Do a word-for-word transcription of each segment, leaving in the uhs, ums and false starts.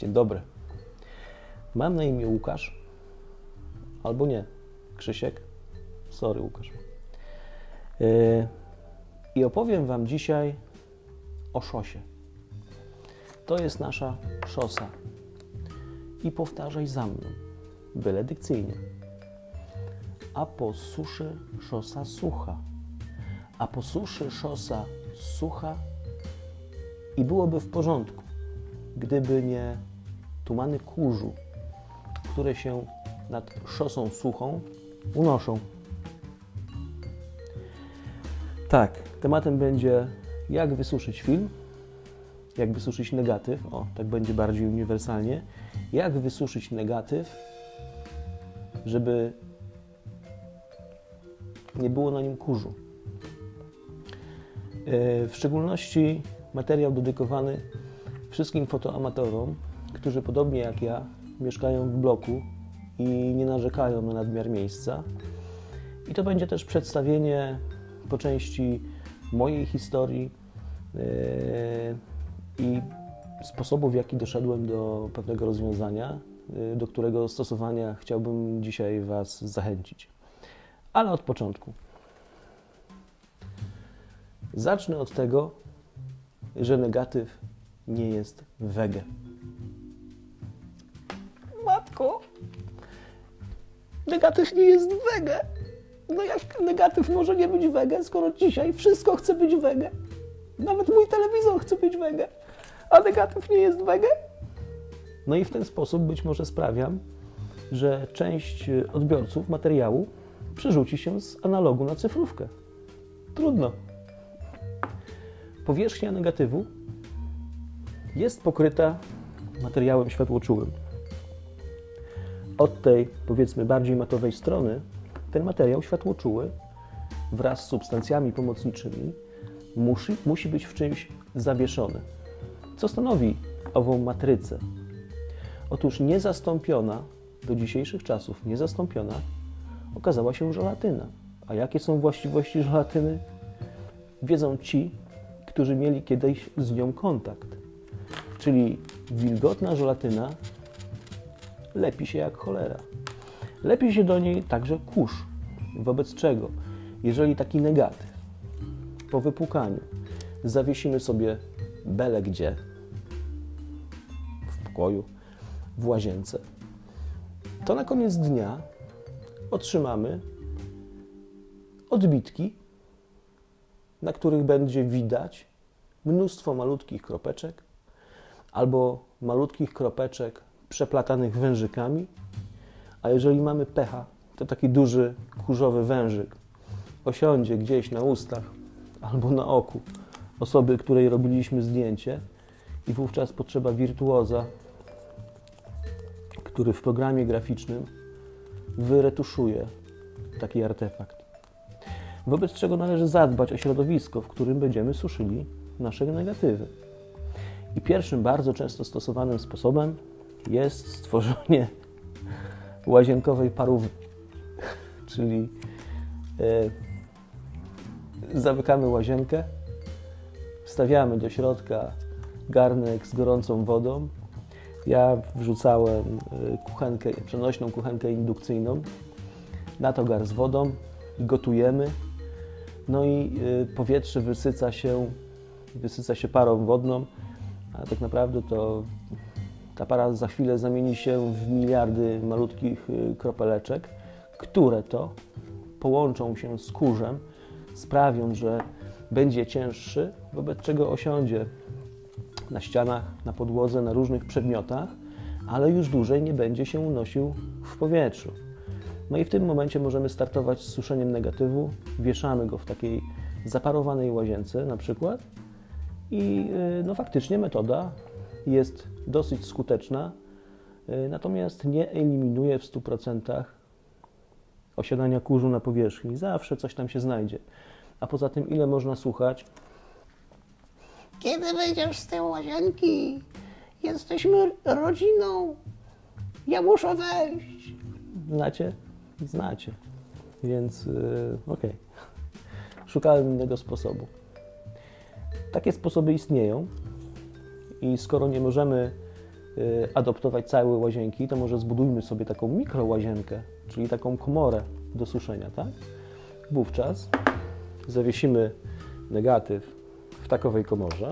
Dzień dobry. Mam na imię Łukasz, albo nie, Krzysiek. Sorry, Łukasz. Yy, I opowiem Wam dzisiaj o szosie. To jest nasza szosa. I powtarzaj za mną, byle dykcyjnie. A po suszy szosa sucha. A po suszy szosa sucha i byłoby w porządku, gdyby nie tumany kurzu, które się nad szosą suchą unoszą. Tak, tematem będzie jak wysuszyć film, jak wysuszyć negatyw, o, tak będzie bardziej uniwersalnie, jak wysuszyć negatyw, żeby nie było na nim kurzu. W szczególności materiał dedykowany wszystkim fotoamatorom, którzy podobnie jak ja mieszkają w bloku i nie narzekają na nadmiar miejsca. I to będzie też przedstawienie po części mojej historii yy, i sposobu, w jaki doszedłem do pewnego rozwiązania, yy, do którego stosowania chciałbym dzisiaj Was zachęcić. Ale od początku. Zacznę od tego, że negatyw nie jest wege. Matko, negatyw nie jest wege. No jak negatyw może nie być wege, skoro dzisiaj wszystko chce być wege? Nawet mój telewizor chce być wege, a negatyw nie jest wege? No i w ten sposób być może sprawiam, że część odbiorców materiału przerzuci się z analogu na cyfrówkę. Trudno. Powierzchnia negatywu jest pokryta materiałem światłoczułym. Od tej, powiedzmy, bardziej matowej strony ten materiał światłoczuły wraz z substancjami pomocniczymi musi, musi być w czymś zawieszony. Co stanowi ową matrycę? Otóż niezastąpiona, do dzisiejszych czasów niezastąpiona, okazała się żelatyna. A jakie są właściwości żelatyny? Wiedzą ci, którzy mieli kiedyś z nią kontakt. Czyli wilgotna żelatyna lepi się jak cholera. Lepi się do niej także kurz. Wobec czego, jeżeli taki negatyw po wypłukaniu zawiesimy sobie byle gdzie, w pokoju, w łazience, to na koniec dnia otrzymamy odbitki, na których będzie widać mnóstwo malutkich kropeczek albo malutkich kropeczek przeplatanych wężykami, a jeżeli mamy pecha, to taki duży kurzowy wężyk osiądzie gdzieś na ustach albo na oku osoby, której robiliśmy zdjęcie i wówczas potrzeba wirtuoza, który w programie graficznym wyretuszuje taki artefakt. Wobec czego należy zadbać o środowisko, w którym będziemy suszyli nasze negatywy. I pierwszym bardzo często stosowanym sposobem jest stworzenie łazienkowej parówy. Czyli e, zamykamy łazienkę, wstawiamy do środka garnek z gorącą wodą. Ja wrzucałem kuchenkę, przenośną kuchenkę indukcyjną, na to gar z wodą i gotujemy. No i powietrze wysyca się, wysyca się parą wodną, a tak naprawdę to ta para za chwilę zamieni się w miliardy malutkich kropeleczek, które to połączą się z kurzem, sprawią, że będzie cięższy, wobec czego osiądzie na ścianach, na podłodze, na różnych przedmiotach, ale już dłużej nie będzie się unosił w powietrzu. No i w tym momencie możemy startować z suszeniem negatywu, wieszamy go w takiej zaparowanej łazience na przykład i no faktycznie metoda jest dosyć skuteczna, natomiast nie eliminuje w stu procentach osiadania kurzu na powierzchni. Zawsze coś tam się znajdzie. A poza tym ile można słuchać? Kiedy wyjdziesz z tej łazienki? Jesteśmy rodziną. Ja muszę wejść. Znacie? Znacie. Więc yy, okej. Okay. Szukałem innego sposobu. Takie sposoby istnieją i skoro nie możemy y, adoptować całe łazienki, to może zbudujmy sobie taką mikrołazienkę, czyli taką komorę do suszenia, tak? Wówczas zawiesimy negatyw w takowej komorze.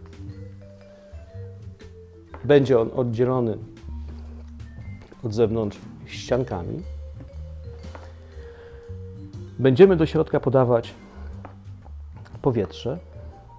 Będzie on oddzielony od zewnątrz ściankami. Będziemy do środka podawać powietrze.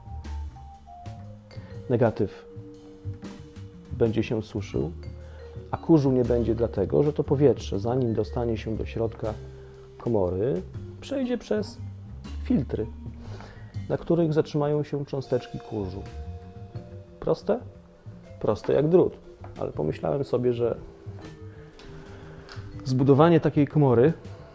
Negatyw będzie się suszył, a kurzu nie będzie dlatego, że to powietrze, zanim dostanie się do środka komory, przejdzie przez filtry, na których zatrzymają się cząsteczki kurzu. Proste? Proste jak drut, ale pomyślałem sobie, że zbudowanie takiej komory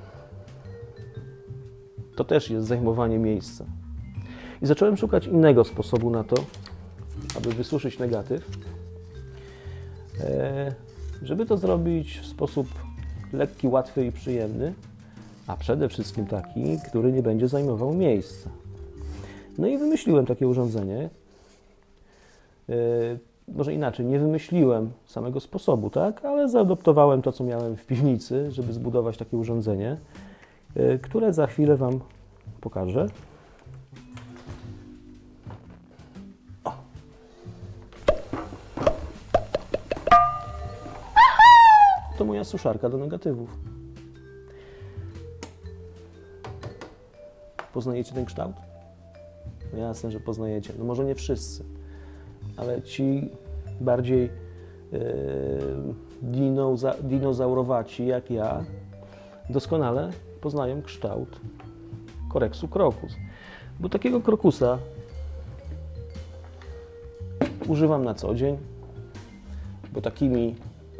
to też jest zajmowanie miejsca. I zacząłem szukać innego sposobu na to, aby wysuszyć negatyw, żeby to zrobić w sposób lekki, łatwy i przyjemny, a przede wszystkim taki, który nie będzie zajmował miejsca. No i wymyśliłem takie urządzenie. Może inaczej, nie wymyśliłem samego sposobu, tak? Ale zaadoptowałem to, co miałem w piwnicy, żeby zbudować takie urządzenie, które za chwilę Wam pokażę. O. To moja suszarka do negatywów. Poznajecie ten kształt? No jasne, że poznajecie. No może nie wszyscy, ale ci bardziej yy, dinoza, dinozaurowaci jak ja doskonale poznają kształt Corexu crocus. Bo takiego krokusa używam na co dzień, bo takimi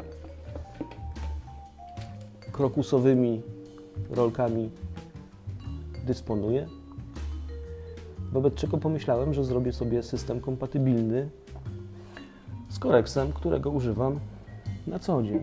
krokusowymi rolkami dysponuję. Wobec czego pomyślałem, że zrobię sobie system kompatybilny z Corexem, którego używam na co dzień.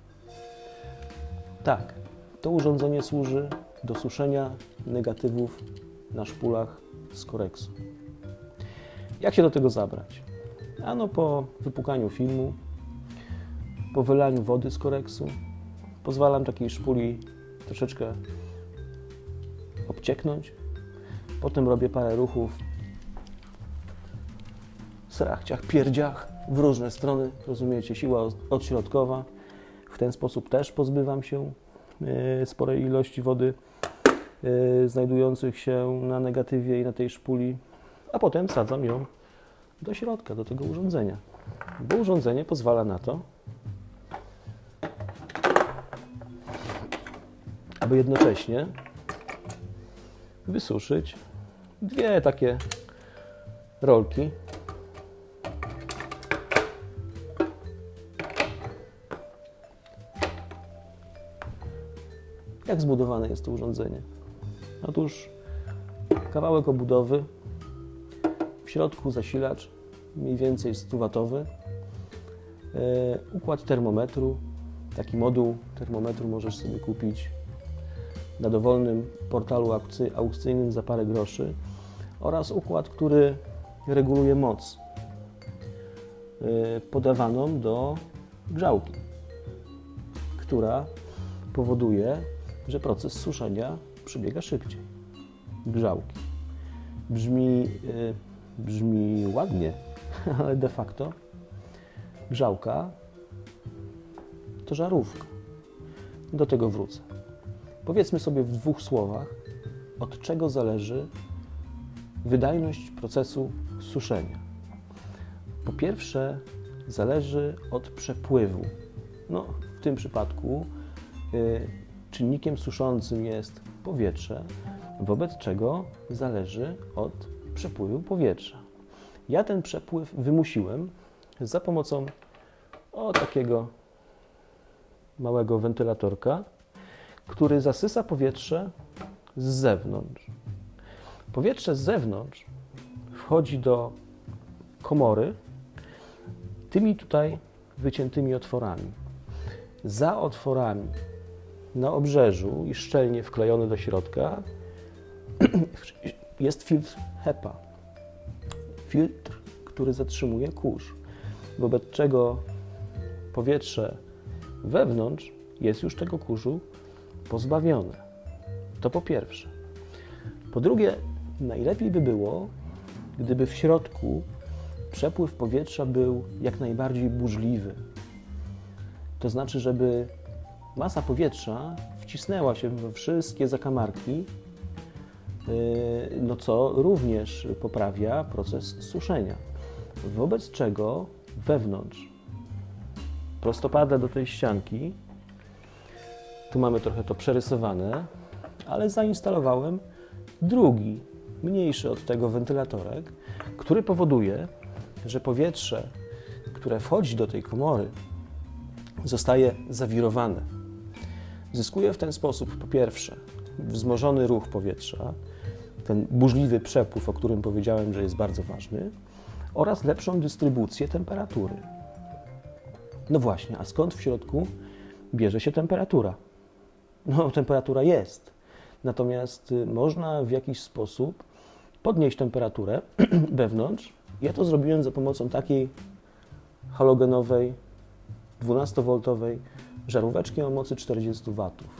Tak, to urządzenie służy do suszenia negatywów na szpulach z Corexu. Jak się do tego zabrać? Ano po wypłukaniu filmu, po wylaniu wody z Corexu, pozwalam takiej szpuli troszeczkę obcieknąć. Potem robię parę ruchów srachciach, pierdziach w różne strony, rozumiecie, siła odśrodkowa. W ten sposób też pozbywam się y, sporej ilości wody y, znajdujących się na negatywie i na tej szpuli, a potem wsadzam ją do środka, do tego urządzenia, bo urządzenie pozwala na to, aby jednocześnie wysuszyć dwie takie rolki. Jak zbudowane jest to urządzenie? Otóż kawałek obudowy, w środku zasilacz, mniej więcej stu watowy, yy, układ termometru. Taki moduł termometru możesz sobie kupić na dowolnym portalu aukcyjnym za parę groszy, oraz układ, który reguluje moc yy, podawaną do grzałki, która powoduje, że proces suszenia przebiega szybciej. Grzałki. Brzmi, yy, brzmi ładnie, ale de facto grzałka to żarówka. Do tego wrócę. Powiedzmy sobie w dwóch słowach, od czego zależy wydajność procesu suszenia. Po pierwsze, zależy od przepływu. No, w tym przypadku y, czynnikiem suszącym jest powietrze, wobec czego zależy od przepływu powietrza. Ja ten przepływ wymusiłem za pomocą o takiego małego wentylatorka, który zasysa powietrze z zewnątrz. Powietrze z zewnątrz wchodzi do komory tymi tutaj wyciętymi otworami. Za otworami na obrzeżu i szczelnie wklejony do środka jest filtr HEPA. Filtr, który zatrzymuje kurz, wobec czego powietrze wewnątrz jest już tego kurzu pozbawione. To po pierwsze. Po drugie, najlepiej by było, gdyby w środku przepływ powietrza był jak najbardziej burzliwy. To znaczy, żeby masa powietrza wcisnęła się we wszystkie zakamarki, no co również poprawia proces suszenia. Wobec czego wewnątrz, prostopadle do tej ścianki, tu mamy trochę to przerysowane, ale zainstalowałem drugi, mniejszy od tego wentylatorek, który powoduje, że powietrze, które wchodzi do tej komory, zostaje zawirowane. Zyskuje w ten sposób po pierwsze wzmożony ruch powietrza, ten burzliwy przepływ, o którym powiedziałem, że jest bardzo ważny, oraz lepszą dystrybucję temperatury. No właśnie, a skąd w środku bierze się temperatura? No, temperatura jest, natomiast można w jakiś sposób podnieść temperaturę wewnątrz. Ja to zrobiłem za pomocą takiej halogenowej, dwunastowoltowej żaróweczki o mocy czterdzieści watów.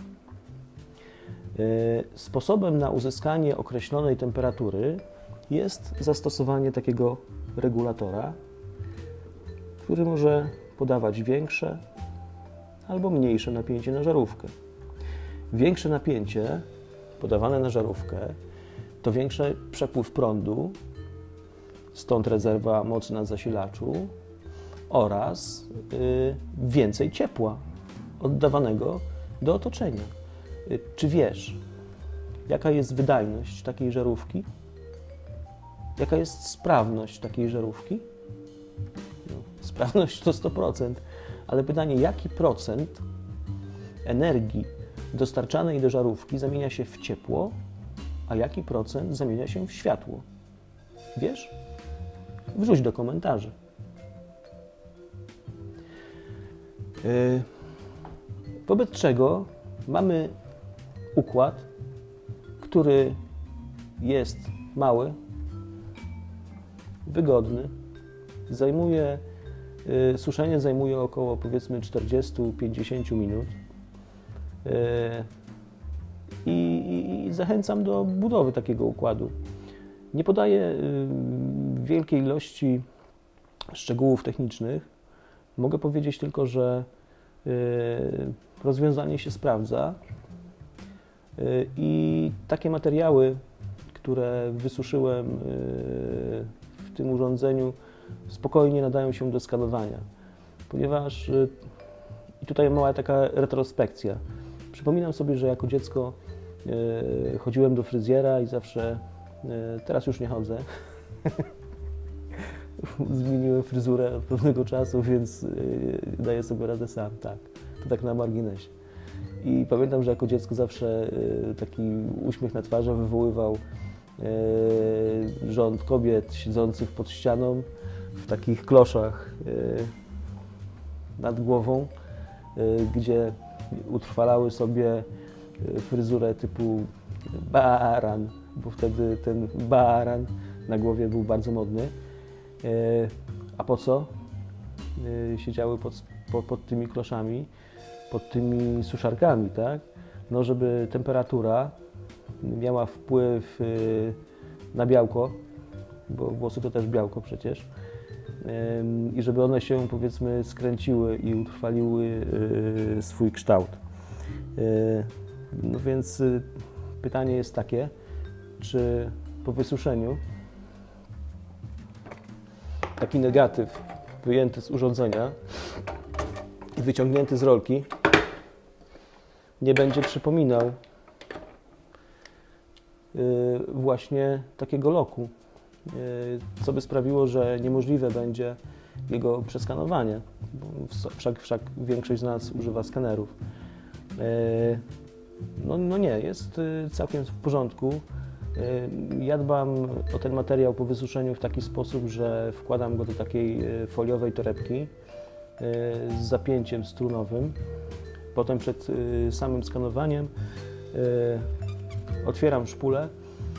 Sposobem na uzyskanie określonej temperatury jest zastosowanie takiego regulatora, który może podawać większe albo mniejsze napięcie na żarówkę. Większe napięcie podawane na żarówkę to większy przepływ prądu, stąd rezerwa mocy na zasilaczu oraz yy, więcej ciepła oddawanego do otoczenia. Yy, czy wiesz, jaka jest wydajność takiej żarówki? Jaka jest sprawność takiej żarówki? No, sprawność to sto procent, ale pytanie, jaki procent energii dostarczanej do żarówki zamienia się w ciepło, a jaki procent zamienia się w światło? Wiesz? Wrzuć do komentarzy. Yy, wobec czego mamy układ, który jest mały, wygodny, zajmuje, yy, suszenie zajmuje około powiedzmy czterdzieści do pięćdziesięciu minut. Yy, i, I zachęcam do budowy takiego układu. Nie podaję yy, wielkiej ilości szczegółów technicznych. Mogę powiedzieć tylko, że yy, rozwiązanie się sprawdza yy, i takie materiały, które wysuszyłem yy, w tym urządzeniu, spokojnie nadają się do skanowania, ponieważ yy, i tutaj mała taka retrospekcja. Przypominam sobie, że jako dziecko yy, chodziłem do fryzjera i zawsze, yy, teraz już nie chodzę, zmieniłem fryzurę od pewnego czasu, więc yy, daję sobie radę sam, tak, to tak na marginesie. I pamiętam, że jako dziecko zawsze yy, taki uśmiech na twarzy wywoływał yy, rząd kobiet siedzących pod ścianą w takich kloszach yy, nad głową, yy, gdzie utrwalały sobie fryzurę typu baran, bo wtedy ten baran na głowie był bardzo modny. A po co? Siedziały pod, pod, pod tymi kloszami, pod tymi suszarkami, tak? No, żeby temperatura miała wpływ na białko, bo włosy to też białko przecież, i żeby one się, powiedzmy, skręciły i utrwaliły swój kształt. No więc pytanie jest takie, czy po wysuszeniu taki negatyw wyjęty z urządzenia i wyciągnięty z rolki nie będzie przypominał właśnie takiego loku, co by sprawiło, że niemożliwe będzie jego przeskanowanie, bo wszak, wszak większość z nas używa skanerów. No, no nie, jest całkiem w porządku. Ja dbam o ten materiał po wysuszeniu w taki sposób, że wkładam go do takiej foliowej torebki z zapięciem strunowym. Potem przed samym skanowaniem otwieram szpulę,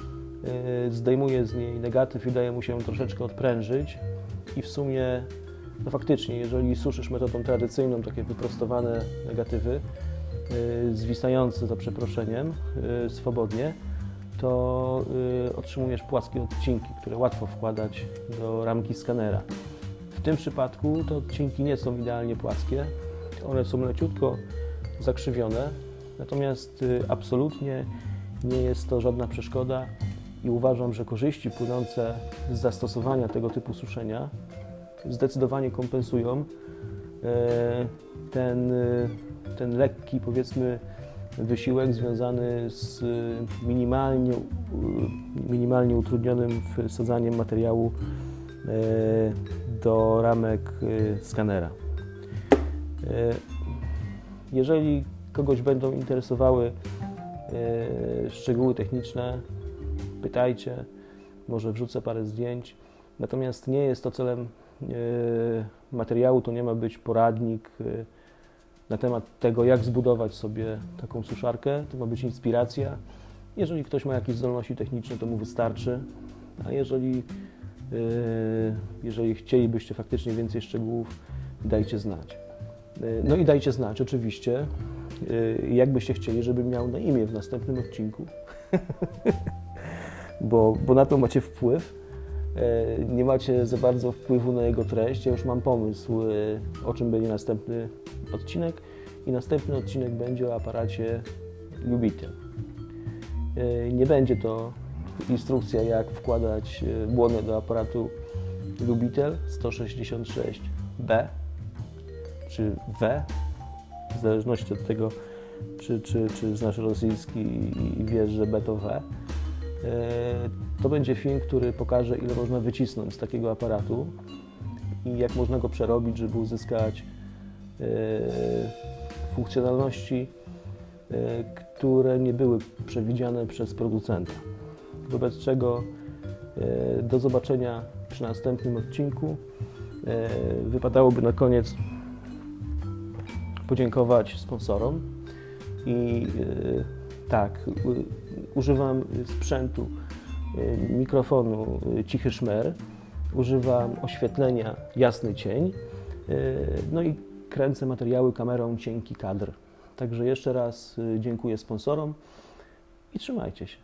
zdejmuję z niej negatyw i daję mu się troszeczkę odprężyć i w sumie No faktycznie, jeżeli suszysz metodą tradycyjną, takie wyprostowane negatywy, yy, zwisające za przeproszeniem, yy, swobodnie, to yy, otrzymujesz płaskie odcinki, które łatwo wkładać do ramki skanera. W tym przypadku te odcinki nie są idealnie płaskie, one są leciutko zakrzywione, natomiast yy, absolutnie nie jest to żadna przeszkoda i uważam, że korzyści płynące z zastosowania tego typu suszenia zdecydowanie kompensują ten, ten lekki, powiedzmy, wysiłek związany z minimalnie, minimalnie utrudnionym wsadzaniem materiału do ramek skanera. Jeżeli kogoś będą interesowały szczegóły techniczne, pytajcie, może wrzucę parę zdjęć. Natomiast nie jest to celem materiału, to nie ma być poradnik na temat tego, jak zbudować sobie taką suszarkę. To ma być inspiracja. Jeżeli ktoś ma jakieś zdolności techniczne, to mu wystarczy. A jeżeli, jeżeli chcielibyście faktycznie więcej szczegółów, dajcie znać. No i dajcie znać oczywiście, jak byście chcieli, żebym miał na imię w następnym odcinku. bo, bo na to macie wpływ. Nie macie za bardzo wpływu na jego treść. Ja już mam pomysł, o czym będzie następny odcinek. I następny odcinek będzie o aparacie Lubitel. Nie będzie to instrukcja, jak wkładać błonę do aparatu Lubitel sto sześćdziesiąt sześć B czy W, w zależności od tego, czy, czy, czy znasz rosyjski i wiesz, że B to W. To będzie film, który pokaże, ile można wycisnąć z takiego aparatu i jak można go przerobić, żeby uzyskać funkcjonalności, które nie były przewidziane przez producenta. Wobec czego do zobaczenia przy następnym odcinku. Wypadałoby na koniec podziękować sponsorom i tak, używam sprzętu, mikrofonu Cichy Szmer, używam oświetlenia Jasny Cień, no i kręcę materiały kamerą Cienki Kadr. Także jeszcze raz dziękuję sponsorom i trzymajcie się.